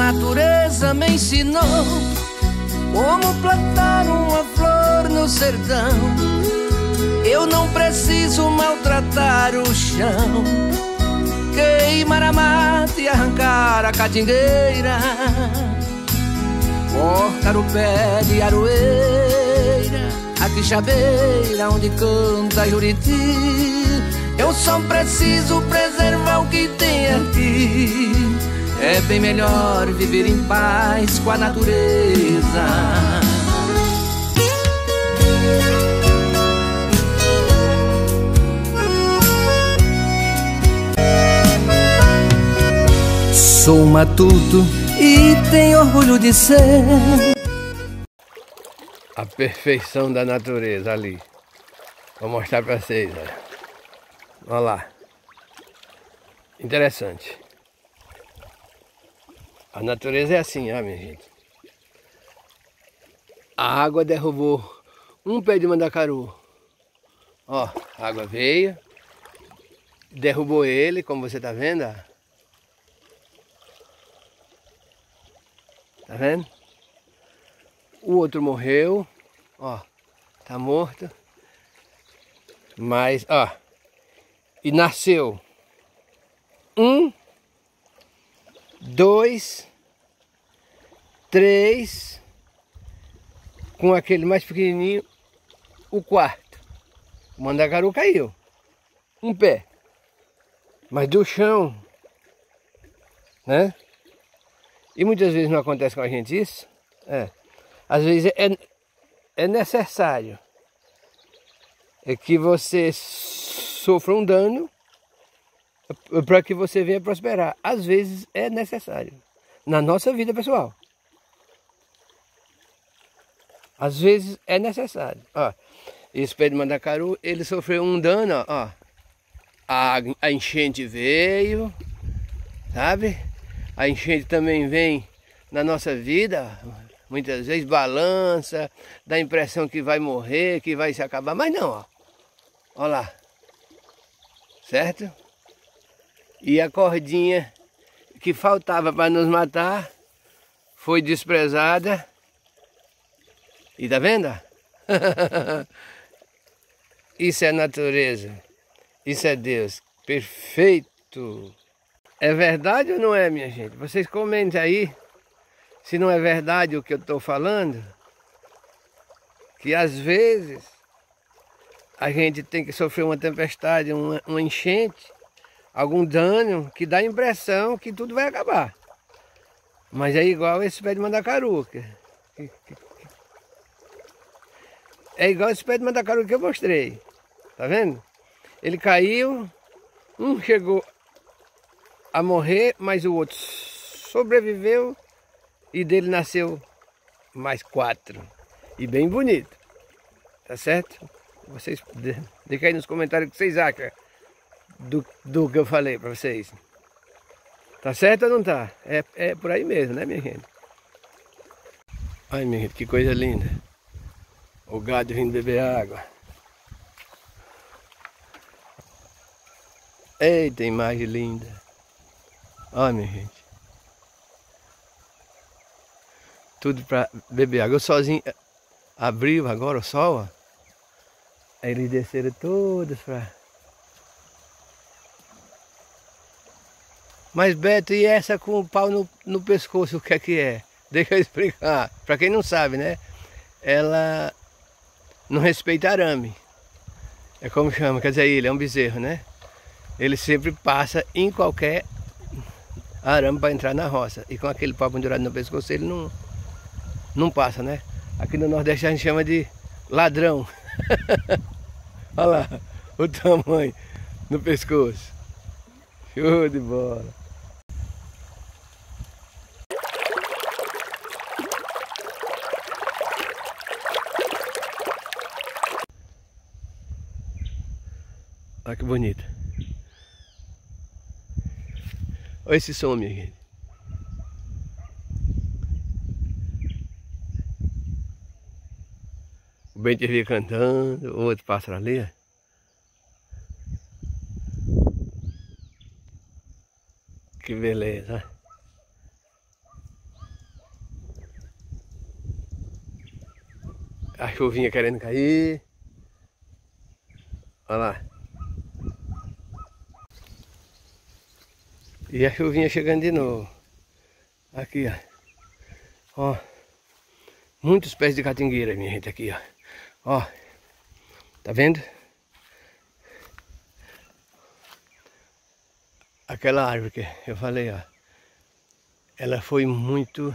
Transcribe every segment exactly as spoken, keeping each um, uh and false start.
natureza me ensinou como plantar uma flor no sertão. Eu não preciso maltratar o chão, queimar a mata e arrancar a catingueira, cortar o pé de aroeira, a quixabeira onde canta Juriti. Eu só preciso preservar o que tem aqui. É bem melhor viver em paz com a natureza. Sou matuto e tenho orgulho de ser. A perfeição da natureza ali. Vou mostrar pra vocês, olha. Olha lá. Interessante. A natureza é assim, ó, minha gente. A água derrubou um pé de mandacaru. Ó, a água veio, derrubou ele, como você tá vendo, ó. Tá vendo? O outro morreu, ó, tá morto. Mas, ó, e nasceu um, dois, três, com aquele mais pequenininho, o quarto. O mandacaru caiu, um pé, mas do chão, né? E muitas vezes não acontece com a gente isso. É. Às vezes é, é necessário é que você sofra um dano para que você venha prosperar. Às vezes é necessário. Na nossa vida pessoal. Às vezes é necessário. Ó, esse pé de mandacaru, ele sofreu um dano, ó. A, a enchente veio, sabe? A enchente também vem na nossa vida, muitas vezes balança, dá a impressão que vai morrer, que vai se acabar, mas não, ó. Ó lá, certo? E a cordinha que faltava para nos matar foi desprezada. E tá vendo? Isso é natureza, isso é Deus, perfeito. É verdade ou não é, minha gente? Vocês comentem aí se não é verdade o que eu estou falando. Que às vezes a gente tem que sofrer uma tempestade, uma, uma enchente, algum dano que dá a impressão que tudo vai acabar. Mas é igual esse pé de mandacaru. Que, que, que, é igual esse pé de mandacaru que eu mostrei. Tá vendo? Ele caiu, um chegou a morrer, mas o outro sobreviveu e dele nasceu mais quatro. E bem bonito. Tá certo? Vocês deixem aí nos comentários o que vocês acham do, do que eu falei pra vocês. Tá certo ou não tá? É, é por aí mesmo, né, minha gente? Ai, minha gente, que coisa linda. O gado vindo beber água. Eita, imagem linda. Olha, minha gente. Tudo para beber água. Eu sozinho abriu agora o sol, ó. Aí eles desceram todos para... Mas Beto, e essa com o pau no, no pescoço, o que é que é? Deixa eu explicar. Para quem não sabe, né? Ela não respeita arame. É como chama, quer dizer, ele é um bezerro, né? Ele sempre passa em qualquer arame para entrar na roça. E com aquele pau pendurado no pescoço ele não, não passa, né? Aqui no Nordeste a gente chama de ladrão. Olha lá o tamanho no pescoço. Show de bola. Olha que bonito. Olha esse som, minha gente. O Bento via cantando, o outro pássaro ali. Que beleza. A chuvinha querendo cair. Olha lá. E a chuvinha chegando de novo. Aqui, ó. Ó. Muitos pés de catingueira, minha gente, aqui, ó. Ó. Tá vendo? Aquela árvore que eu falei, ó. Ela foi muito...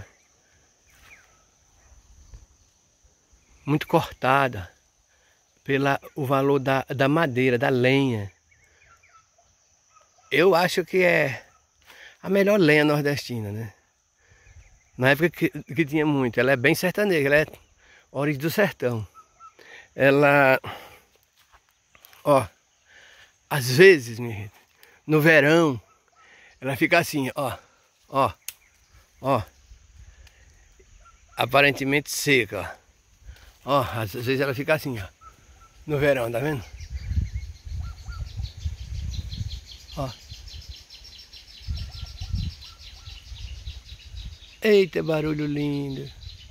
Muito cortada. Pelo o valor da, da madeira, da lenha. Eu acho que é a melhor lenha nordestina, né? Na época que, que tinha muito. Ela é bem sertaneja, ela é origem do sertão. Ela... Ó, às vezes, minha gente, no verão, ela fica assim, ó, ó, ó. Aparentemente seca, ó. Ó, às vezes ela fica assim, ó. No verão, tá vendo? Ó. Eita, barulho lindo.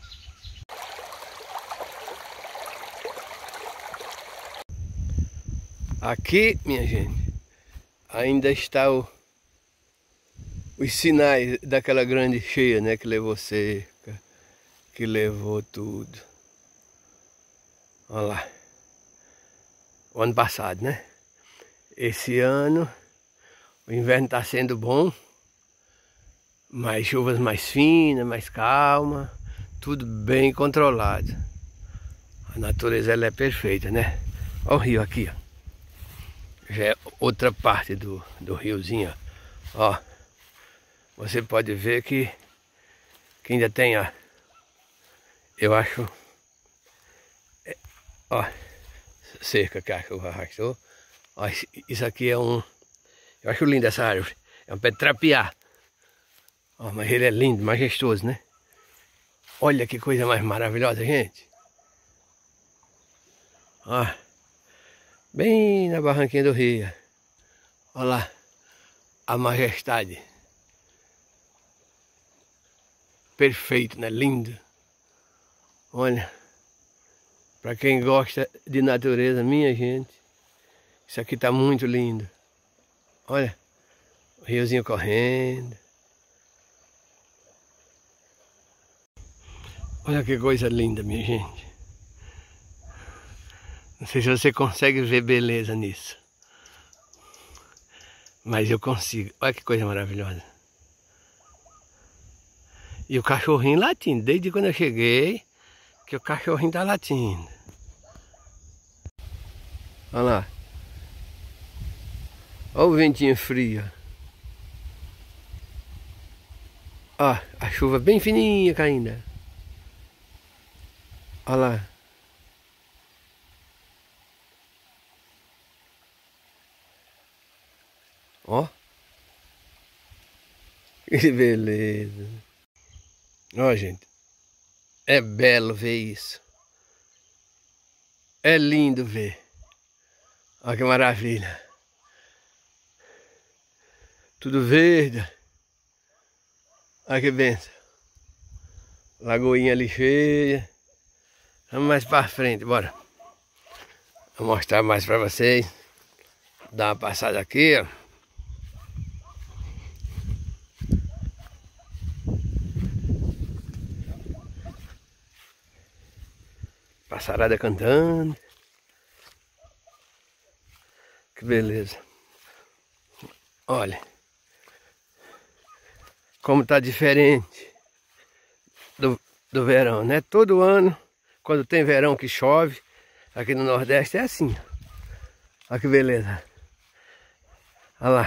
Aqui, minha gente, ainda está o, os sinais daquela grande cheia, né? Que levou seca, que levou tudo. Olha lá. O ano passado, né? Esse ano o inverno está sendo bom, mas chuvas mais finas, mais calma, tudo bem controlado. A natureza ela é perfeita, né? Olha o rio aqui, ó. Já é outra parte do, do riozinho, ó. Você pode ver que, que ainda tem, ó. Eu acho, ó, cerca que a chuva arrastou. Ó, isso aqui é um... Eu acho lindo essa árvore. É um pé de trapear. Ó, mas ele é lindo, majestoso, né? Olha que coisa mais maravilhosa, gente. Ó. Bem na barranquinha do rio. Olha lá. A majestade. Perfeito, né? Lindo. Olha. Para quem gosta de natureza, minha gente, isso aqui tá muito lindo. Olha, o riozinho correndo. Olha que coisa linda, minha gente. Não sei se você consegue ver beleza nisso, mas eu consigo. Olha que coisa maravilhosa. E o cachorrinho latindo, desde quando eu cheguei, que o cachorrinho tá latindo. Olha lá. Olha o ventinho frio. Ó, a chuva bem fininha caindo. Olha lá. Ó. Que beleza. Ó, gente. É belo ver isso. É lindo ver. Olha que maravilha. Tudo verde. Olha que benção. Lagoinha ali cheia. Vamos mais para frente, bora. Vou mostrar mais para vocês. Dar uma passada aqui, ó. Passarada cantando. Que beleza. Olha. Como tá diferente do, do verão, né? Todo ano, quando tem verão que chove, aqui no Nordeste é assim. Olha que beleza. Olha lá.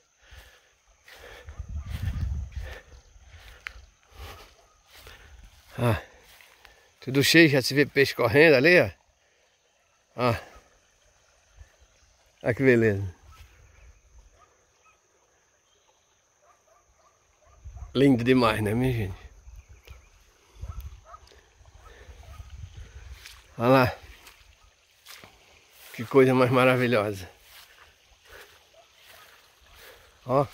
Ah, tudo cheio, já se vê peixe correndo ali, ó. Ó. Olha que beleza. Lindo demais, né, minha gente? Olha lá. Que coisa mais maravilhosa. Ó.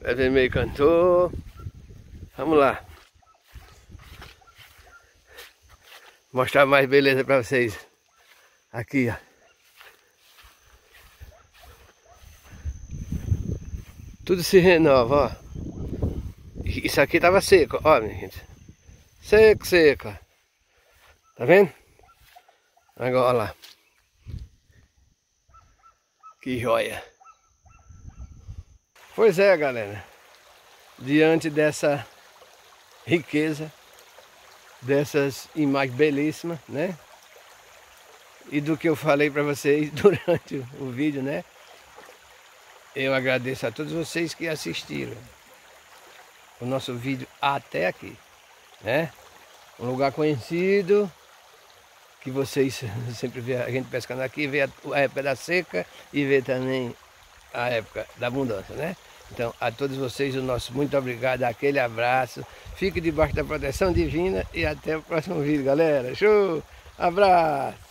Pé vermelho cantou. Vamos lá. Mostrar mais beleza pra vocês. Aqui, ó. Tudo se renova, ó. Isso aqui tava seco, ó, minha gente. Seco, seco, ó. Tá vendo? Agora, ó lá. Que joia. Pois é, galera. Diante dessa riqueza, dessas imagens belíssimas, né? E do que eu falei para vocês durante o vídeo, né? Eu agradeço a todos vocês que assistiram o nosso vídeo até aqui, né? Um lugar conhecido, que vocês sempre vê a gente pescando aqui, vê a época da seca e vê também a época da abundância, né? Então, a todos vocês, o nosso muito obrigado, aquele abraço, fique debaixo da proteção divina e até o próximo vídeo, galera. Show! Abraço!